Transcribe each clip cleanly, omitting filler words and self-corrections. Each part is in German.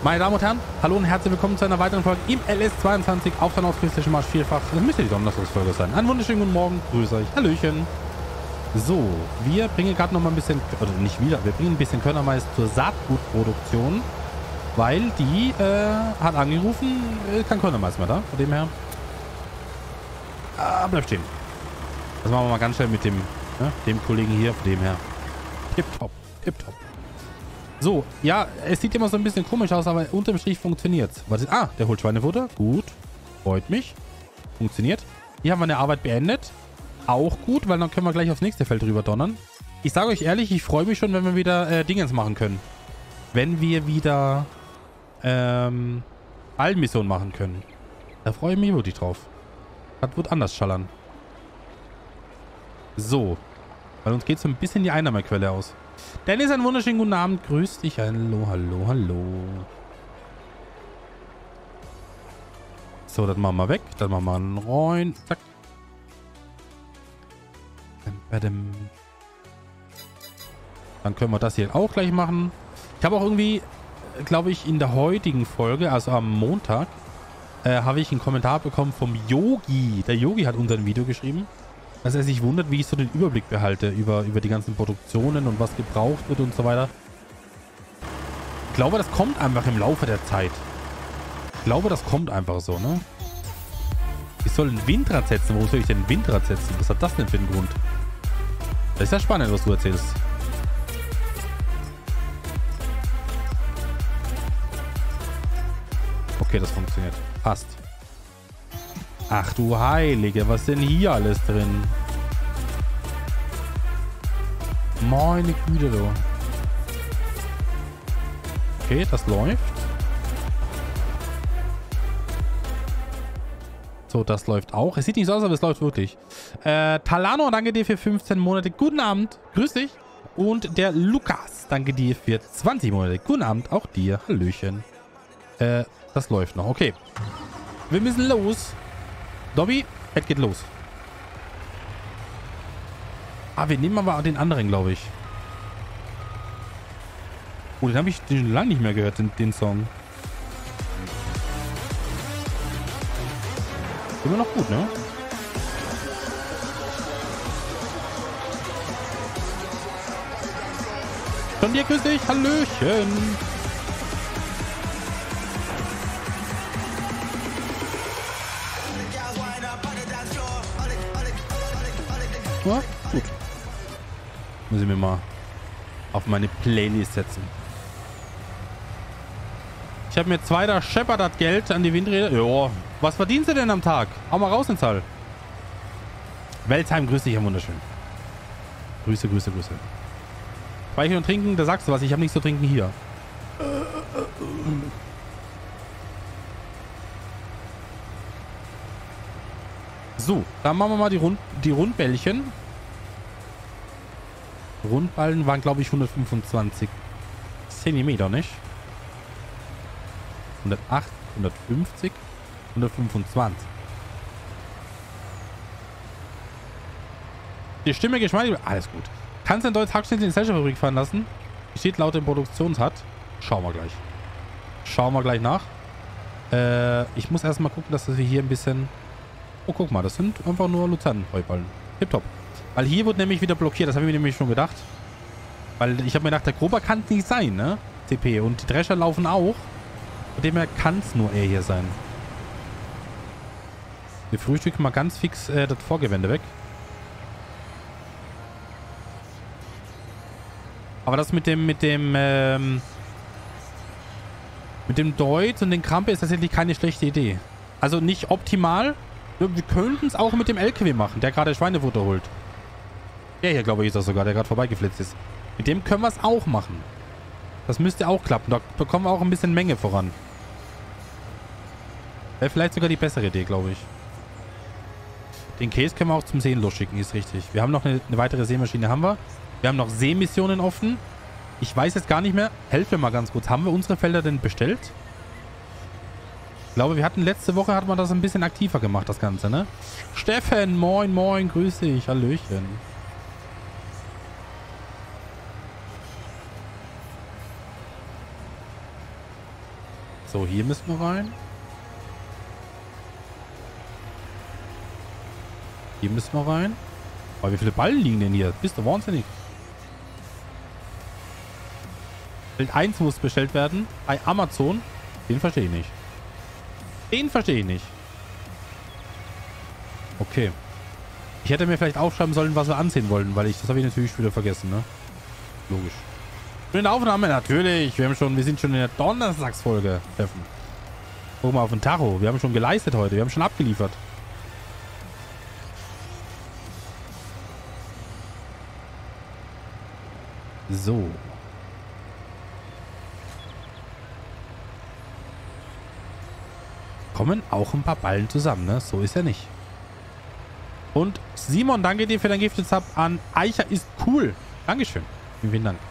Meine Damen und Herren, hallo und herzlich willkommen zu einer weiteren Folge im LS22 auf der nordfriesischen Marsch Vielfach. Das müsste die Donnerstagsfolge sein. Einen wunderschönen guten Morgen, grüße euch, hallöchen. So, wir bringen gerade noch mal ein bisschen, oder nicht wieder, wir bringen ein bisschen Körnermais zur Saatgutproduktion, weil die hat angerufen, kein Körnermais mehr da, von dem her. Bleibt stehen. Das machen wir mal ganz schnell mit dem, dem Kollegen hier, von dem her. Tipptopp, tipptopp. So, ja, es sieht immer so ein bisschen komisch aus, aber unterm Strich funktioniert es. Der holt Schweinefutter. Gut. Freut mich. Funktioniert. Hier haben wir eine Arbeit beendet. Auch gut, weil dann können wir gleich aufs nächste Feld rüber donnern. Ich sage euch ehrlich, ich freue mich schon, wenn wir wieder Dingens machen können. Wenn wir wieder Allenmissionen machen können. Da freue ich mich wirklich drauf. Das wird anders schallern. So. Weil uns geht so ein bisschen die Einnahmequelle aus. Dennis, einen wunderschönen guten Abend. Grüß dich. Hallo, hallo, hallo. So, das machen wir weg. Dann machen wir einen rein. Zack. Dann können wir das hier auch gleich machen. Ich habe auch irgendwie, glaube ich, in der heutigen Folge, also am Montag, habe ich einen Kommentar bekommen vom Yogi. Der Yogi hat unter ein Video geschrieben, dass er sich wundert, wie ich so den Überblick behalte über die ganzen Produktionen und was gebraucht wird und so weiter. Ich glaube, das kommt einfach im Laufe der Zeit. Ich glaube, das kommt einfach so, ne? Ich soll ein Windrad setzen. Warum soll ich denn ein Windrad setzen? Was hat das denn für einen Grund? Das ist ja spannend, was du erzählst. Okay, das funktioniert. Passt. Ach du Heilige, was ist denn hier alles drin? Meine Güte, du. Okay, das läuft. So, das läuft auch. Es sieht nicht so aus, aber es läuft wirklich. Talano, danke dir für 15 Monate. Guten Abend. Grüß dich. Und der Lukas, danke dir für 20 Monate. Guten Abend, auch dir. Hallöchen. Das läuft noch. Okay. Wir müssen los. Dobby, es geht los. Wir nehmen aber den anderen, glaube ich. Oh, den habe ich schon lange nicht mehr gehört, den Song. Immer noch gut, ne? Von dir grüß dich. Hallöchen. Ja, gut. Muss ich mir mal auf meine Playlist setzen. Ich habe mir da scheppert das Geld an die Windräder. Jo, was verdienst du denn am Tag? Hau mal raus in Zahl. Weltheim, grüß dich, ja wunderschön. Grüße, Grüße, Grüße. Speichern und trinken, da sagst du was. Ich habe nichts zu trinken hier. So, dann machen wir mal die Rundbällchen. Rundballen waren, glaube ich, 125 Zentimeter, nicht? 108, 150, 125. Die Stimme geschmeidig. Alles gut. Kannst du in Deutsch Hackschnitt in die Fabrik fahren lassen? Steht laut dem Produktionshat. Schauen wir gleich. Schauen wir gleich nach. Ich muss erstmal gucken, dass wir hier ein bisschen... Oh, guck mal, das sind einfach nur Luzernenheuballen. Tipptopp. Weil hier wird nämlich wieder blockiert. Das habe ich mir nämlich schon gedacht. Weil ich habe mir gedacht, der Grober kann es nicht sein, ne? CP. Und die Drescher laufen auch. Von dem her kann es nur er hier sein. Wir frühstücken mal ganz fix das Vorgewende weg. Aber das mit dem Deutz und den Krampe ist tatsächlich keine schlechte Idee. Also nicht optimal. Wir könnten es auch mit dem LKW machen, der gerade Schweinefutter holt. Der hier, glaube ich, ist das sogar, der gerade vorbeigeflitzt ist. Mit dem können wir es auch machen. Das müsste auch klappen. Da bekommen wir auch ein bisschen Menge voran. Wäre vielleicht sogar die bessere Idee, glaube ich. Den Käse können wir auch zum Seen losschicken, ist richtig. Wir haben noch eine weitere Seemaschine, haben wir. Wir haben noch Seemissionen offen. Ich weiß jetzt gar nicht mehr. Helft mir mal ganz kurz. Haben wir unsere Felder denn bestellt? Ich glaube, wir hatten letzte Woche, hat man das ein bisschen aktiver gemacht, das Ganze, ne? Steffen, moin, moin, grüß dich. Hallöchen. So, hier müssen wir rein. Hier müssen wir rein. Aber wie viele Ballen liegen denn hier? Bist du wahnsinnig? Feld 1 muss bestellt werden. Bei Amazon. Den verstehe ich nicht. Den verstehe ich nicht. Okay. Ich hätte mir vielleicht aufschreiben sollen, was wir ansehen wollen, weil das habe ich natürlich wieder vergessen, ne? Logisch. In der Aufnahme natürlich. Wir sind schon in der Donnerstagsfolge, Steffen. Guck mal auf den Tacho. Wir haben schon geleistet heute. Wir haben schon abgeliefert. So. Kommen auch ein paar Ballen zusammen, ne? So ist er nicht. Und Simon, danke dir für dein Gifted Sub an Eicher ist cool. Dankeschön. Vielen, vielen Dank.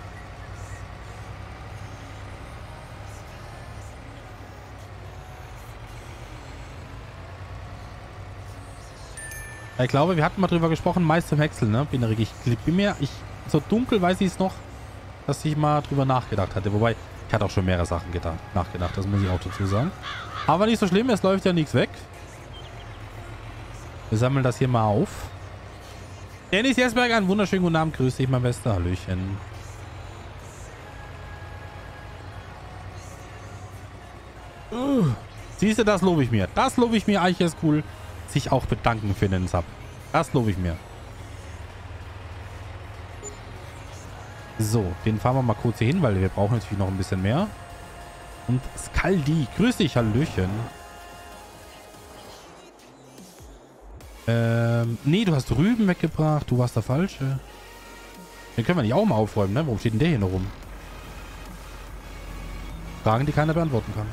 Ich glaube, wir hatten mal drüber gesprochen, meist zum Häcksel, ne? So dunkel weiß ich es noch, dass ich mal drüber nachgedacht hatte. Wobei, ich hatte auch schon mehrere Sachen nachgedacht, das muss ich auch dazu sagen. Aber nicht so schlimm, es läuft ja nichts weg. Wir sammeln das hier mal auf. Dennis Jesberg, einen wunderschönen guten Abend. Grüß dich, mein Bester. Hallöchen. Siehst du, das lobe ich mir. Das lobe ich mir. Eiche ist cool. Sich auch bedanken für den Sub. Das lobe ich mir. So, den fahren wir mal kurz hier hin, weil wir brauchen natürlich noch ein bisschen mehr. Und Skaldi, grüß dich, Hallöchen. Nee, du hast Rüben weggebracht. Du warst der Falsche. Den können wir nicht auch mal aufräumen, ne? Warum steht denn der hier noch rum? Fragen, die keiner beantworten kann.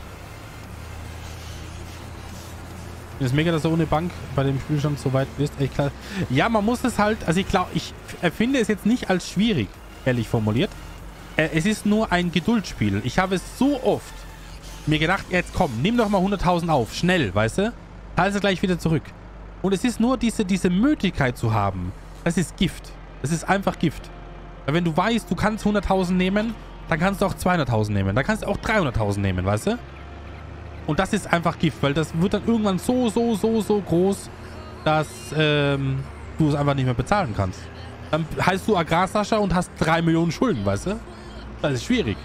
Das ist mega, dass du ohne Bank bei dem Spielstand so weit bist. Echt klar. Ja, man muss es halt... Also ich glaube, ich empfinde es jetzt nicht als schwierig, ehrlich formuliert. Es ist nur ein Geduldsspiel. Ich habe es so oft mir gedacht, jetzt komm, nimm doch mal 100.000 auf. Schnell, weißt du? Teile es gleich wieder zurück. Und es ist nur diese Möglichkeit zu haben. Das ist Gift. Das ist einfach Gift. Weil wenn du weißt, du kannst 100.000 nehmen, dann kannst du auch 200.000 nehmen. Dann kannst du auch 300.000 nehmen, weißt du? Und das ist einfach Gift, weil das wird dann irgendwann so groß, dass du es einfach nicht mehr bezahlen kannst. Dann heißt du Agrarsascha und hast 3 Millionen Schulden, weißt du? Das ist schwierig.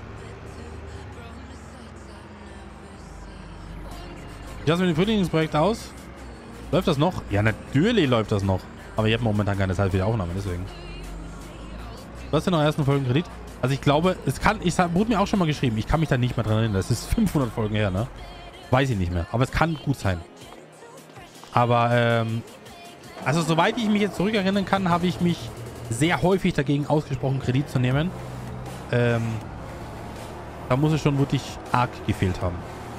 Wie schaut es mit dem Frühlingsprojekt aus? Läuft das noch? Ja, natürlich läuft das noch. Aber ich habe momentan keine Zeit für die Aufnahme, deswegen. Du hast ja noch ersten Folgen Kredit. Also ich glaube, wurde mir auch schon mal geschrieben. Ich kann mich da nicht mehr dran erinnern. Das ist 500 Folgen her, ne? Weiß ich nicht mehr. Aber es kann gut sein. Aber, also soweit ich mich jetzt zurückerinnern kann, habe ich mich sehr häufig dagegen ausgesprochen, Kredit zu nehmen. Da muss es schon wirklich arg gefehlt haben.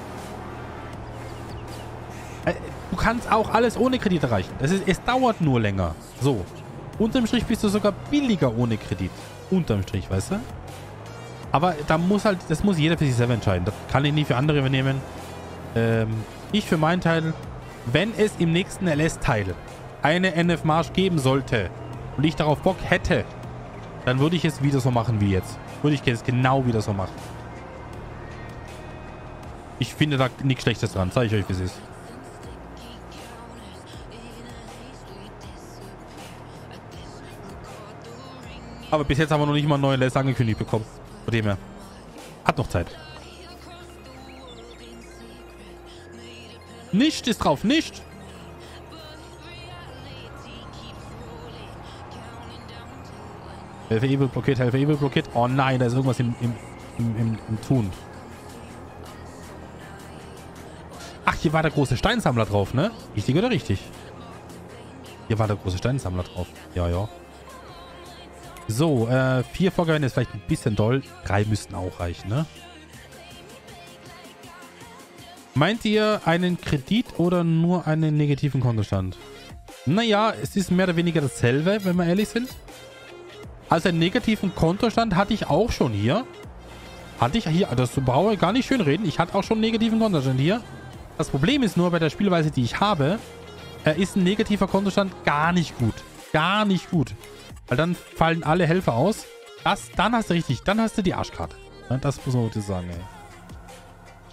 Du kannst auch alles ohne Kredit erreichen. Es dauert nur länger. So. Unterm Strich bist du sogar billiger ohne Kredit. Unterm Strich, weißt du? Aber da muss halt, das muss jeder für sich selber entscheiden. Das kann ich nicht für andere übernehmen. Ich für meinen Teil, wenn es im nächsten LS-Teil eine NF-Marsch geben sollte und ich darauf Bock hätte, dann würde ich es wieder so machen wie jetzt. Würde ich es genau wieder so machen. Ich finde da nichts Schlechtes dran. Zeige ich euch, wie es ist. Aber bis jetzt haben wir noch nicht mal einen neuen LS angekündigt bekommen. Von dem her. Hat noch Zeit. Nicht ist drauf. Nicht. Helfer Evil blockiert. Helfer Evil blockiert. Oh nein, da ist irgendwas im Tun. Ach, hier war der große Steinsammler drauf, ne? Richtig oder richtig? Hier war der große Steinsammler drauf. Ja, ja. So, 4 Vorgewände ist vielleicht ein bisschen doll. 3 müssten auch reichen, ne? Meint ihr einen Kredit oder nur einen negativen Kontostand? Naja, es ist mehr oder weniger dasselbe, wenn wir ehrlich sind. Also einen negativen Kontostand hatte ich auch schon hier. Hatte ich hier, das brauche ich gar nicht schön reden. Ich hatte auch schon einen negativen Kontostand hier. Das Problem ist nur, bei der Spielweise, die ich habe, ist ein negativer Kontostand gar nicht gut. Gar nicht gut. Weil dann fallen alle Helfer aus. Dann hast du richtig, dann hast du die Arschkarte. Das muss man wirklich sagen, ey.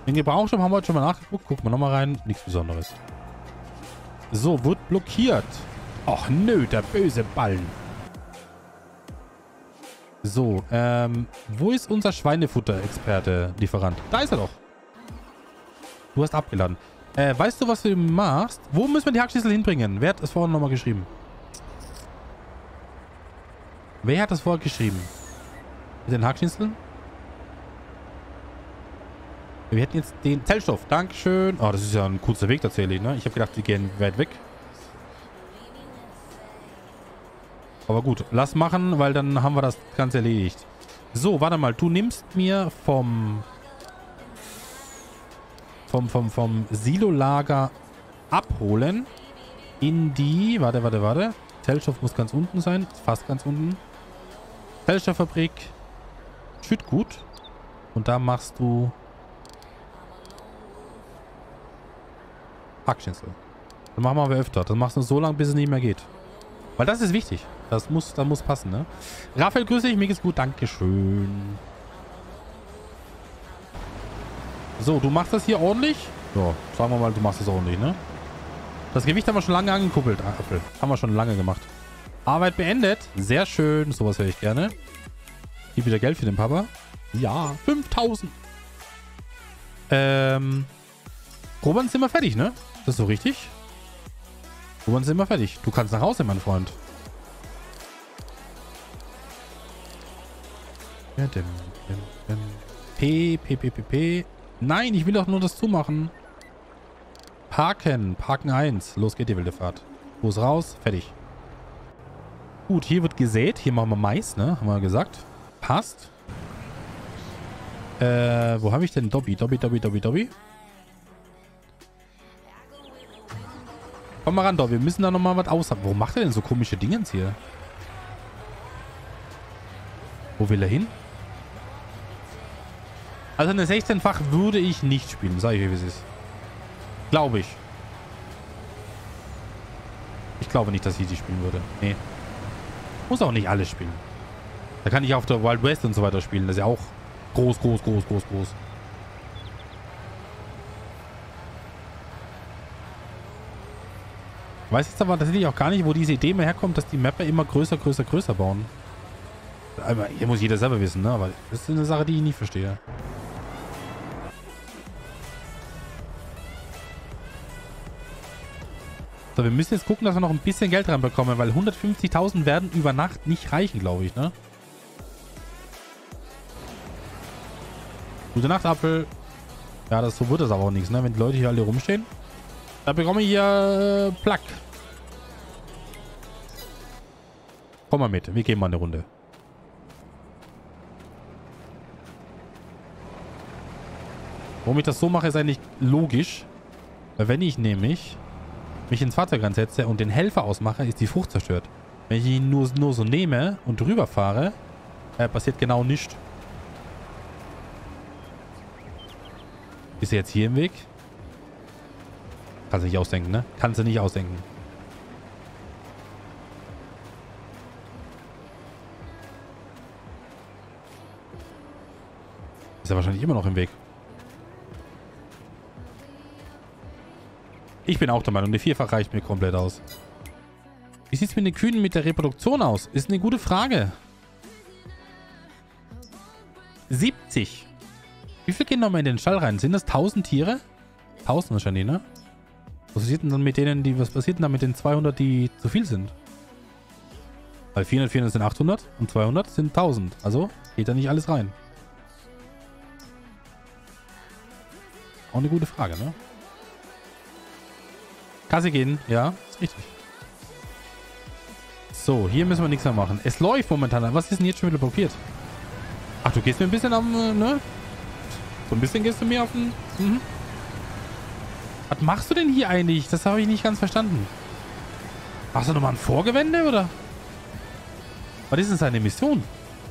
Den Gebrauchsshop haben wir heute schon mal nachgeguckt. Gucken wir nochmal rein. Nichts Besonderes. So, wird blockiert. Ach nö, der böse Ballen. So, wo ist unser Schweinefutter-Experte-Lieferant? Da ist er doch. Du hast abgeladen. Weißt du, was du machst? Wo müssen wir die Hackschnitzel hinbringen? Wer hat das vorhin nochmal geschrieben? Wer hat das vorher geschrieben? Mit den Hackschnitzeln? Wir hätten jetzt den Zellstoff. Dankeschön. Oh, das ist ja ein kurzer Weg tatsächlich, ne? Ich habe gedacht, die gehen weit weg. Aber gut, lass machen, weil dann haben wir das Ganze erledigt. So, warte mal. Du nimmst mir vom Silolager abholen in die... Warte. Zellstoff muss ganz unten sein. Fast ganz unten. Zellstofffabrik. Schüttgut. Und da machst du... Hackschnitzel. Das machen wir aber öfter. Das machst du so lange, bis es nicht mehr geht. Weil das ist wichtig. Das muss passen, ne? Raphael, grüße dich. Mir geht's gut. Dankeschön. So, du machst das hier ordentlich? So, sagen wir mal, du machst das ordentlich, ne? Das Gewicht haben wir schon lange angekuppelt. Apfel. Haben wir schon lange gemacht. Arbeit beendet. Sehr schön. Sowas höre ich gerne. Hier wieder Geld für den Papa. Ja, 5000. Robert, sind wir fertig, ne? Das ist so richtig? Robert, sind wir fertig. Du kannst nach Hause, mein Freund. P. Nein, ich will doch nur das zumachen. Parken 1. Los geht die wilde Fahrt. Fuß raus, fertig. Gut, hier wird gesät. Hier machen wir Mais, ne? Haben wir gesagt. Passt. Wo habe ich denn Dobby? Komm mal ran, Dobby. Wir müssen da nochmal was aushaben. Warum macht er denn so komische Dingens hier? Wo will er hin? Also eine 16-fach würde ich nicht spielen. Sag ich euch, wie es ist. Glaube ich. Ich glaube nicht, dass ich die spielen würde. Nee. Muss auch nicht alles spielen. Da kann ich auf der Wild West und so weiter spielen. Das ist ja auch groß. Ich weiß jetzt aber tatsächlich auch gar nicht, wo diese Idee mehr herkommt, dass die Mapper immer größer bauen. Aber hier muss jeder selber wissen, ne? Aber das ist eine Sache, die ich nie verstehe. So, wir müssen jetzt gucken, dass wir noch ein bisschen Geld reinbekommen, weil 150.000 werden über Nacht nicht reichen, glaube ich, ne? Gute Nacht, Apfel. Ja, so wird das aber auch nichts, ne? Wenn die Leute hier alle rumstehen. Da bekomme ich hier Plack. Komm mal mit. Wir gehen mal eine Runde. Warum ich das so mache, ist eigentlich logisch. Weil wenn ich nämlich mich ins Fahrzeug ansetze und den Helfer ausmache, ist die Frucht zerstört. Wenn ich ihn nur so nehme und drüber fahre, passiert genau nichts. Ist er jetzt hier im Weg? Kannst du nicht ausdenken, ne? Kannst du nicht ausdenken. Ist er wahrscheinlich immer noch im Weg. Ich bin auch der Meinung, eine 4-fach reicht mir komplett aus. Wie sieht es mit den Kühen mit der Reproduktion aus? Ist eine gute Frage. 70. Wie viel gehen nochmal in den Stall rein? Sind das 1000 Tiere? 1000 wahrscheinlich, ne? Was passiert denn dann mit denen, was passiert denn dann mit den 200, die zu viel sind? Weil 400 sind 800 und 200 sind 1000. Also geht da nicht alles rein. Auch eine gute Frage, ne? Kasse gehen, ja, ist richtig. So, hier müssen wir nichts mehr machen. Es läuft momentan. Was ist denn jetzt schon wieder blockiert? Ach, du gehst mir ein bisschen am, ne? So ein bisschen gehst du mir auf den... Mhm. Was machst du denn hier eigentlich? Das habe ich nicht ganz verstanden. Machst du nochmal ein Vorgewende, oder? Was ist denn seine Mission?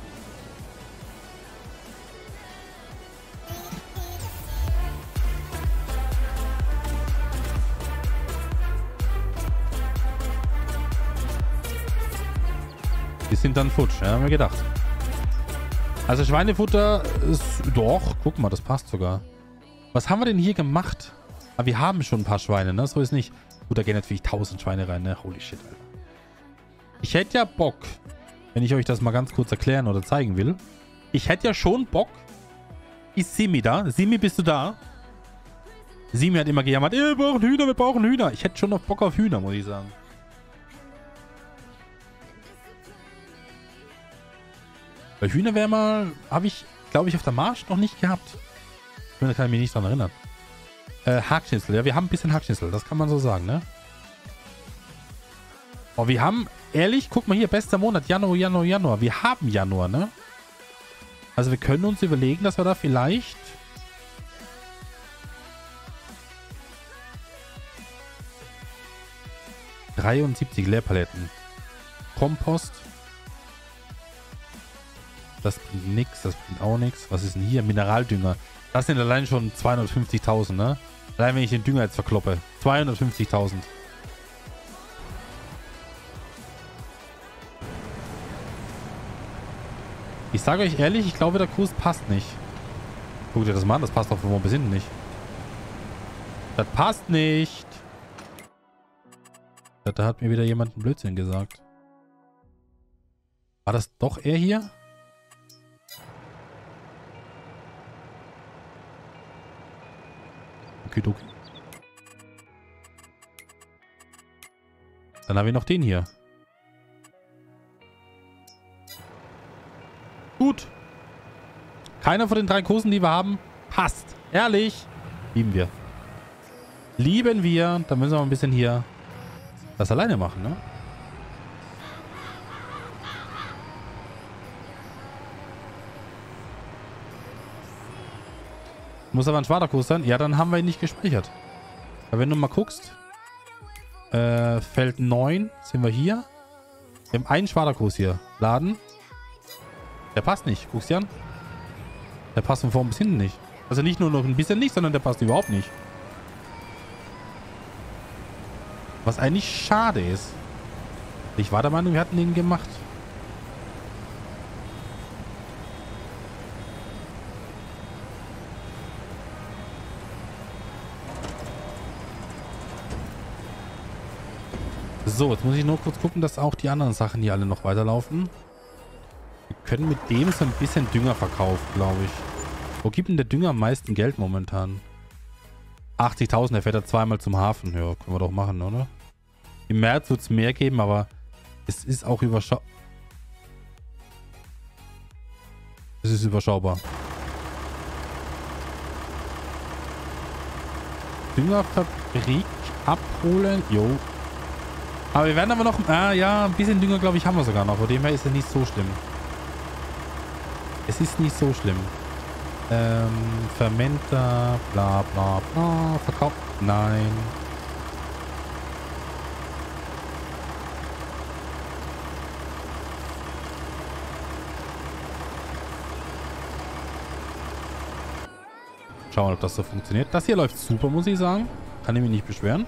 Die sind dann futsch, ja, haben wir gedacht. Also Schweinefutter ist... Doch, guck mal, das passt sogar. Was haben wir denn hier gemacht? Aber wir haben schon ein paar Schweine, ne? So ist nicht. Gut, da gehen natürlich 1000 Schweine rein, ne? Holy shit, Alter. Ich hätte ja Bock, wenn ich euch das mal ganz kurz erklären oder zeigen will. Ich hätte ja schon Bock. Ist Simi da? Simi, bist du da? Simi hat immer gejammert, wir brauchen Hühner, wir brauchen Hühner. Ich hätte schon noch Bock auf Hühner, muss ich sagen. Weil Hühner wäre mal, habe ich, glaube ich, auf der Marsch noch nicht gehabt. Da kann ich mich nicht dran erinnern. Hackschnitzel, ja, wir haben ein bisschen Hackschnitzel, das kann man so sagen, ne? Oh, wir haben, ehrlich, guck mal hier, bester Monat, Januar. Wir haben Januar, ne? Also wir können uns überlegen, dass wir da vielleicht... ...73 Leerpaletten. Kompost. Das bringt nichts, das bringt auch nichts. Was ist denn hier? Mineraldünger. Das sind allein schon 250.000, ne? Allein wenn ich den Dünger jetzt verkloppe. 250.000. Ich sage euch ehrlich, ich glaube, der Kurs passt nicht. Guckt ihr das mal an, das passt doch von oben bis hinten nicht. Das passt nicht. Da hat mir wieder jemand einen Blödsinn gesagt. War das doch er hier? Okay. Dann haben wir noch den hier. Gut. Keiner von den 3 Kursen, die wir haben, passt. Ehrlich. Lieben wir. Lieben wir. Dann müssen wir mal ein bisschen hier das alleine machen, ne? Muss aber ein Schwaderkurs sein? Ja, dann haben wir ihn nicht gespeichert. Aber wenn du mal guckst, Feld 9 sind wir hier. Wir haben einen Schwaderkurs hier. Laden. Der passt nicht. Guckst du an? Der passt von vorn bis hinten nicht. Also nicht nur noch ein bisschen nicht, sondern der passt überhaupt nicht. Was eigentlich schade ist. Ich war der Meinung, wir hatten den gemacht. So, jetzt muss ich nur kurz gucken, dass auch die anderen Sachen hier alle noch weiterlaufen. Wir können mit dem so ein bisschen Dünger verkaufen, glaube ich. Wo gibt denn der Dünger am meisten Geld momentan? 80.000, der fährt ja zweimal zum Hafen. Ja, können wir doch machen, oder? Im März wird es mehr geben, aber es ist auch überschaubar. Es ist überschaubar. Düngerfabrik abholen. Jo. Aber wir werden aber noch... ja, ein bisschen Dünger, glaube ich, haben wir sogar noch. Von dem her ist es nicht so schlimm. Es ist nicht so schlimm. Fermenter, bla bla bla. Verkauf... Nein. Schauen wir mal, ob das so funktioniert. Das hier läuft super, muss ich sagen. Kann ich mich nicht beschweren.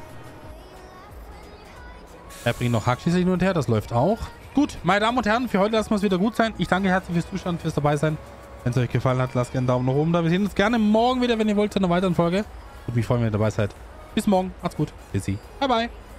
Er bringt noch Hackschnitzel hin und her. Das läuft auch. Gut, meine Damen und Herren, für heute lassen wir es wieder gut sein. Ich danke herzlich fürs Zuschauen, fürs dabei sein. Wenn es euch gefallen hat, lasst gerne einen Daumen nach oben da. Wir sehen uns gerne morgen wieder, wenn ihr wollt, zu einer weiteren Folge. Würde mich freuen, wenn ihr dabei seid. Bis morgen. Macht's gut. Bis sie. Bye, bye.